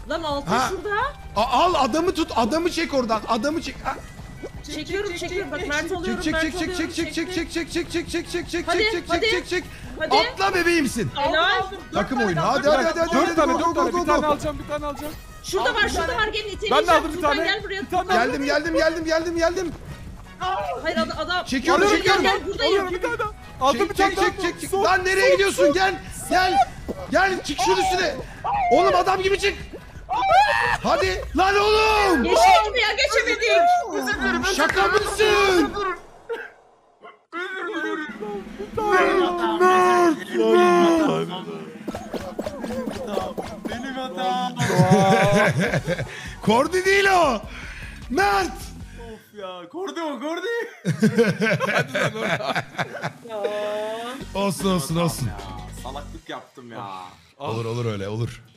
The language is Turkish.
Lan altın Ha. şurada. Al adamı tut, adamı çek oradan, adamı çek. Ha. Çekiyorum. Bak Mert alıyorum. Çek. Hadi. Hadi. Atla bebeğimsin. Helal. Takım oyunu. Hadi. 4 tane, Go, 4 go, tane. go, Bir tane go. alacağım, bir tane alacağım. Şurada var gelin iteğini. Ben de aldım bir tane. Gel buraya. Bir tane Furkan. Geldim. Hayır adam. Çekiyorum. Gel buradayım. Alıyorum bir tane daha. Aldım bir tane daha. Çek. Son. Lan nereye gidiyorsun? Gel çık şunun üstüne. Oğlum adam gibi çık. Hadi lan oğlum. Geçelim ya geçemedik. Şaka mısın? Benim hatam. Kordi değil o. Mert. Of ya. Kordi o Kordi. Ya. Olsun. Ya, salaklık yaptım ya. Olur öyle olur.